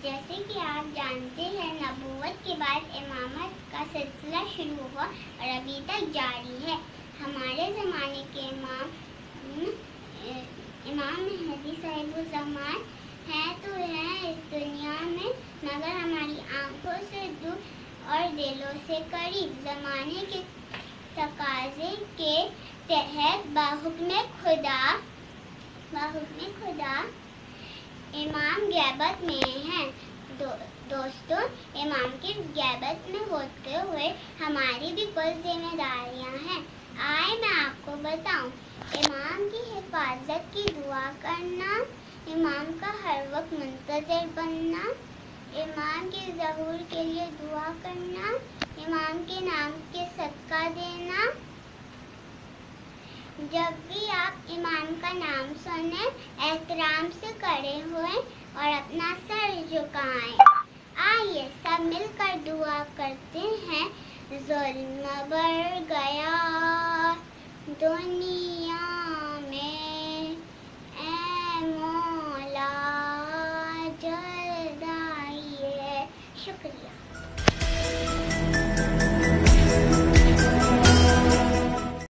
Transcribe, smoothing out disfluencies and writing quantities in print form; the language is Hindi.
जैसे कि आप जानते हैं, नबूवत के बाद इमामत का सिलसिला शुरू हुआ और अभी तक जारी है। हमारे ज़माने के इमाम मेहदी साहिबुज़्ज़मान हैं तो हैं इस दुनिया में, मगर हमारी आंखों से दूर और दिलों से करीब। ज़माने के तकाज़े के तहत बाहुक्म खुदा इमाम ग़ैबत में हैं। दोस्तों, इमाम की ग़ैबत में होते हुए हमारी भी कुछ जिम्मेदारियां हैं। आए मैं आपको बताऊं। इमाम की हिफाजत की दुआ करना, इमाम का हर वक्त मुंतज़िर बनना, इमाम के ज़हूर के लिए दुआ करना, इमाम के नाम के सदका देना। जब भी आप इमाम का नाम सुने, एहतराम से खड़े हुए और अपना सर झुकाएं। आइए सब मिलकर दुआ करते हैं। ज़ुल्म बढ़ गया दुनिया में, ऐ